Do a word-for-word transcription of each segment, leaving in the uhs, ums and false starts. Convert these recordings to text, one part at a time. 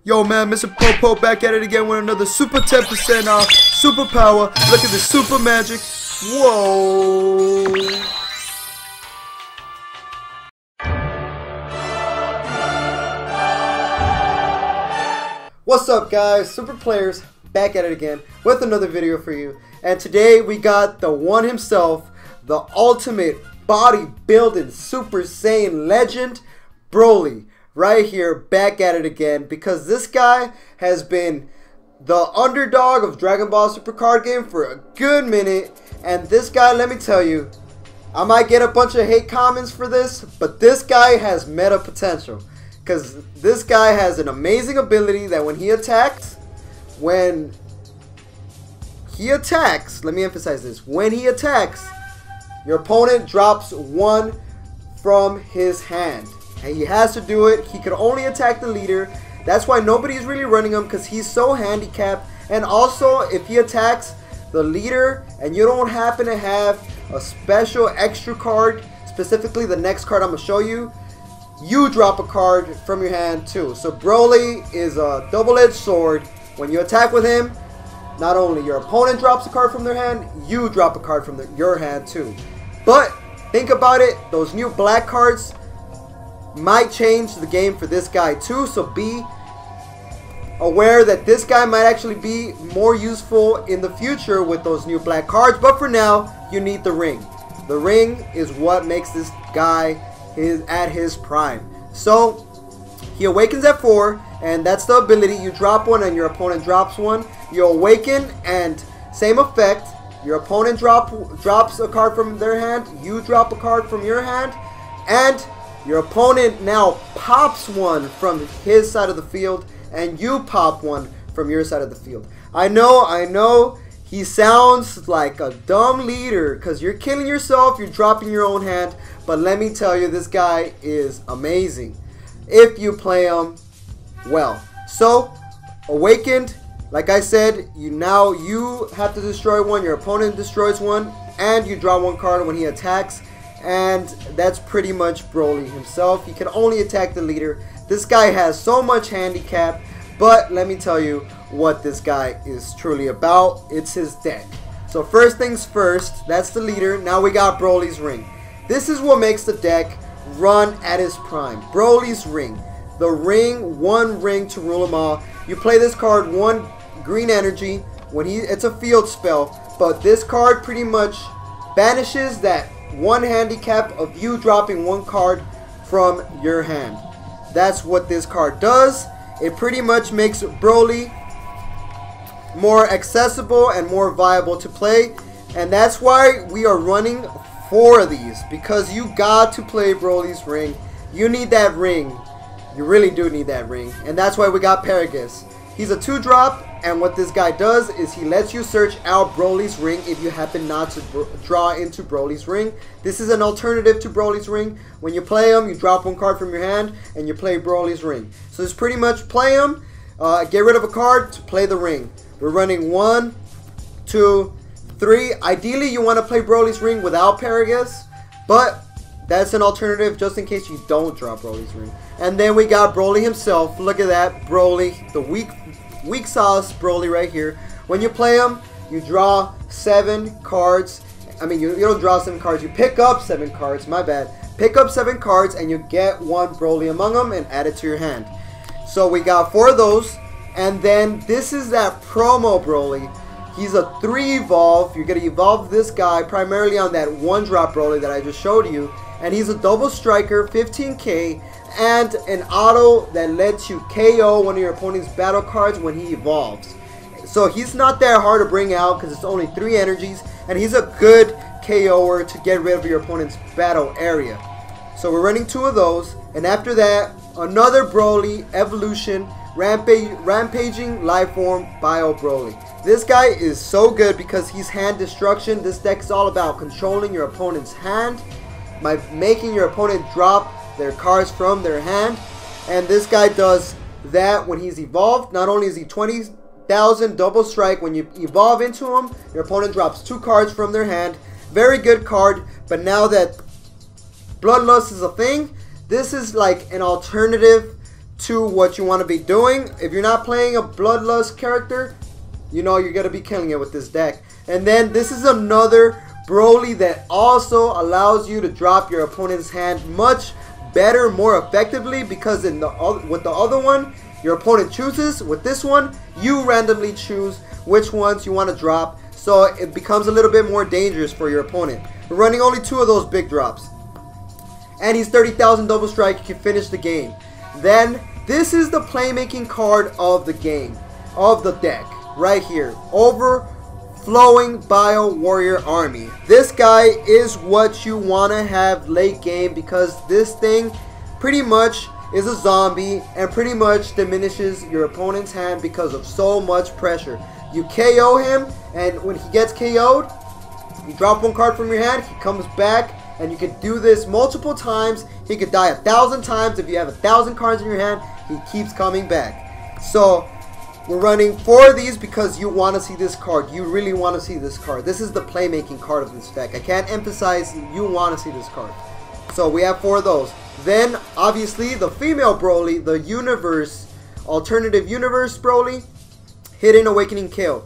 Yo man, Mister Popo back at it again with another super ten percent off, super power. Look at this super magic. Whoa. What's up guys, super players back at it again with another video for you. And today we got the one himself, the ultimate bodybuilding Super Saiyan legend, Broly. Right here, back at it again, because this guy has been the underdog of Dragon Ball Super card game for a good minute. And this guy, let me tell you, I might get a bunch of hate comments for this, but this guy has meta potential. Because this guy has an amazing ability that when he attacks, when he attacks, let me emphasize this, when he attacks, your opponent drops one from his hand. And he has to do it. He can only attack the leader. That's why nobody's really running him, because he's so handicapped. And also, if he attacks the leader and you don't happen to have a special extra card, specifically the next card I'm going to show you, you drop a card from your hand too. So Broly is a double-edged sword. When you attack with him, not only your opponent drops a card from their hand, you drop a card from the, your hand too. But think about it, those new black cards might change the game for this guy too, so be aware that this guy might actually be more useful in the future with those new black cards. But for now, you need the ring. The ring is what makes this guy his at his prime. So he awakens at four, and that's the ability. You drop one and your opponent drops one. You awaken and same effect. Your opponent drop drops a card from their hand, you drop a card from your hand, and your opponent now pops one from his side of the field, and you pop one from your side of the field. I know, I know, he sounds like a dumb leader because you're killing yourself, you're dropping your own hand, but let me tell you, this guy is amazing if you play him well. So, awakened, like I said, you now you have to destroy one, your opponent destroys one, and you draw one card when he attacks. And that's pretty much Broly himself. He can only attack the leader. This guy has so much handicap, but let me tell you what this guy is truly about. It's his deck. So first things first, that's the leader. Now we got Broly's ring. This is what makes the deck run at his prime. Broly's ring. The ring, one ring to rule them all. You play this card, one green energy. When he, it's a field spell, but this card pretty much banishes that one handicap of you dropping one card from your hand. That's what this card does. It pretty much makes Broly more accessible and more viable to play, and that's why we are running four of these, because you got to play Broly's ring. You need that ring. You really do need that ring, and that's why we got Paragus. He's a two drop, and what this guy does is he lets you search out Broly's ring if you happen not to draw into Broly's ring. This is an alternative to Broly's ring. When you play him, you drop one card from your hand and you play Broly's ring. So it's pretty much play him, uh, get rid of a card to play the ring. We're running one, two, three. Ideally, you want to play Broly's ring without Paragus, but that's an alternative just in case you don't draw Broly's ring. And then we got Broly himself. Look at that, Broly, the weak Weak sauce Broly right here. When you play him, you draw seven cards. I mean, you, you don't draw seven cards. You pick up seven cards. My bad. Pick up seven cards and you get one Broly among them and add it to your hand. So we got four of those. And then this is that promo Broly. He's a three evolve. You're going to evolve this guy primarily on that one drop Broly that I just showed you. And he's a double striker, fifteen K. And an auto that lets you K O one of your opponent's battle cards when he evolves. So he's not that hard to bring out because it's only three energies, and he's a good K O er to get rid of your opponent's battle area. So we're running two of those, and after that, another Broly evolution, rampage, rampaging life form Bio Broly. This guy is so good because he's hand destruction. This deck is all about controlling your opponent's hand by making your opponent drop their cards from their hand, and this guy does that when he's evolved. Not only is he twenty thousand double strike, when you evolve into him, your opponent drops two cards from their hand. Very good card, but now that Bloodlust is a thing, this is like an alternative to what you want to be doing. If you're not playing a Bloodlust character, you know you're going to be killing it with this deck. And then this is another Broly that also allows you to drop your opponent's hand much better, more effectively, because in the with the other one, your opponent chooses. With this one, you randomly choose which ones you want to drop, so it becomes a little bit more dangerous for your opponent. We're running only two of those big drops. And he's thirty thousand double strike, you can finish the game. Then, this is the playmaking card of the game, of the deck, right here. Overflowing Bio Warrior Army. This guy is what you want to have late game, because this thing pretty much is a zombie and pretty much diminishes your opponent's hand because of so much pressure. You K O him, and when he gets K O'd, you drop one card from your hand, he comes back, and you can do this multiple times. He could die a thousand times. If you have a thousand cards in your hand, he keeps coming back. So we're running four of these because you want to see this card. You really want to see this card. This is the playmaking card of this deck. I can't emphasize you want to see this card. So we have four of those. Then obviously the female Broly, the universe, alternative universe Broly, Hidden Awakening Kill.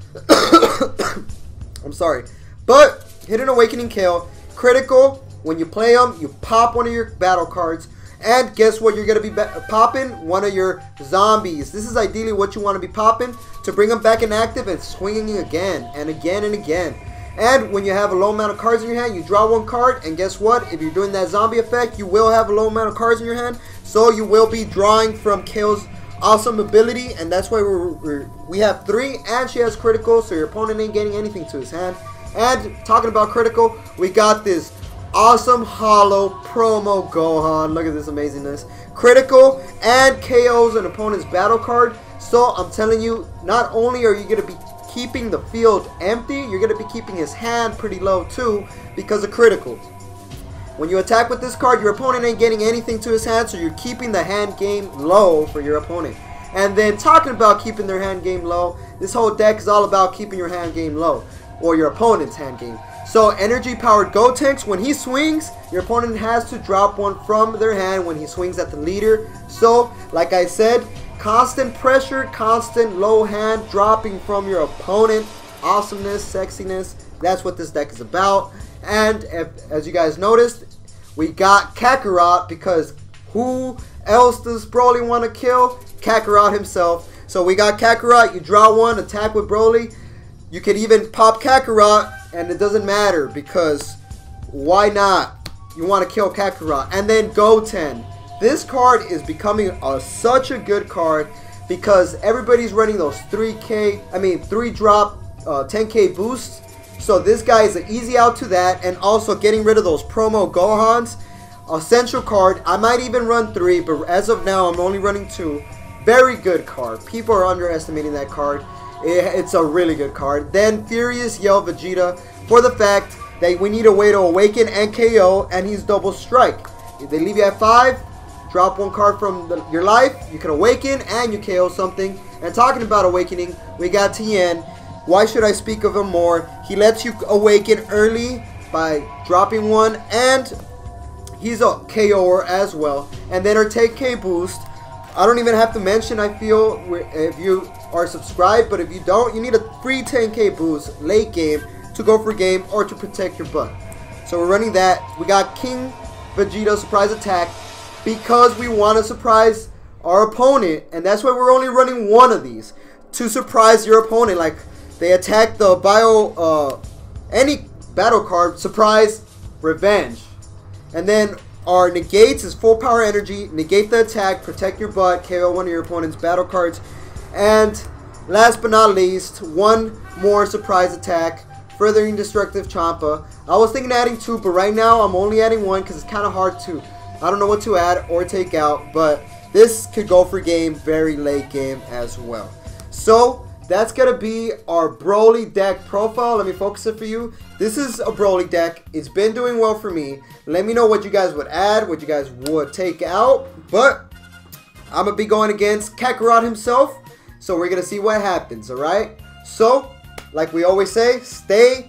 I'm sorry. But Hidden Awakening Kill, critical. When you play them, you pop one of your battle cards, and guess what you're going to be popping? One of your zombies. This is ideally what you want to be popping to bring them back inactive and swinging again and again and again. And when you have a low amount of cards in your hand, you draw one card, and guess what? If you're doing that zombie effect, you will have a low amount of cards in your hand, so you will be drawing from Kale's awesome ability, and that's why we're, we're, we have three, and she has critical, so your opponent ain't getting anything to his hand. And talking about critical, we got this awesome hollow promo Gohan. Look at this amazingness. Critical and K Os an opponent's battle card. So I'm telling you, not only are you going to be keeping the field empty, you're going to be keeping his hand pretty low too because of critical. When you attack with this card, your opponent ain't getting anything to his hand, so you're keeping the hand game low for your opponent. And then talking about keeping their hand game low, this whole deck is all about keeping your hand game low, or your opponent's hand game. So energy powered Gotenks, when he swings, your opponent has to drop one from their hand when he swings at the leader. So like I said, constant pressure, constant low hand dropping from your opponent. Awesomeness, sexiness, that's what this deck is about. And if, as you guys noticed, we got Kakarot, because who else does Broly want to kill? Kakarot himself. So we got Kakarot, you draw one, attack with Broly. You could even pop Kakarot, and it doesn't matter, because why not? You want to kill Kakarot. And then Goten. This card is becoming a, such a good card, because everybody's running those three K, I mean three drop uh, ten K boosts. So this guy is an easy out to that, and also getting rid of those promo Gohans. Essential card. I might even run three, but as of now I'm only running two. Very good card. People are underestimating that card. It's a really good card. Then Furious Yell Vegeta, for the fact that we need a way to awaken and K O, and he's double strike. If they leave you at five, drop one card from the, your life, you can awaken and you K O something. And talking about awakening, we got Tien. Why should I speak of him more? He lets you awaken early by dropping one, and he's a K O-er as well. And then our ten K boost, I don't even have to mention, I feel, if you are subscribed, but if you don't, you need a free ten K boost late game to go for game or to protect your butt. So we're running that. We got King Vegeta surprise attack because we want to surprise our opponent, and that's why we're only running one of these to surprise your opponent. Like, they attack the bio, uh, any battle card, surprise, revenge. And then our negates is full power energy, negate the attack, protect your butt, K O one of your opponent's battle cards. And last but not least, one more surprise attack, furthering destructive Champa. I was thinking of adding two, but right now I'm only adding one because it's kind of hard to, I don't know what to add or take out, but this could go for game very late game as well. So that's going to be our Broly deck profile. Let me focus it for you. This is a Broly deck. It's been doing well for me. Let me know what you guys would add, what you guys would take out. But I'm going to be going against Kakarot himself. So we're going to see what happens, alright? So, like we always say, stay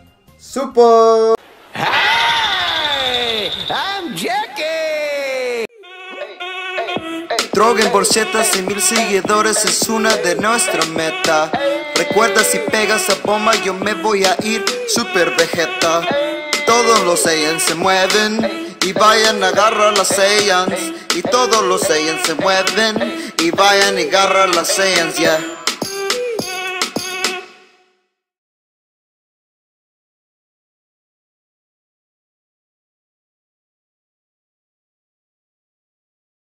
super. Hey! I'm Jackie! Hey, hey, hey. Dragon Ball Z, cien mil seguidores es una de nuestras metas. Recuerda, si pegas a bomba yo me voy a ir Super Vegeta. Todos los Saiyans se mueven y vayan a agarrar las Saiyans. Y todos los Saiyans se mueven y vayan y agarrar las Saiyans, yeah.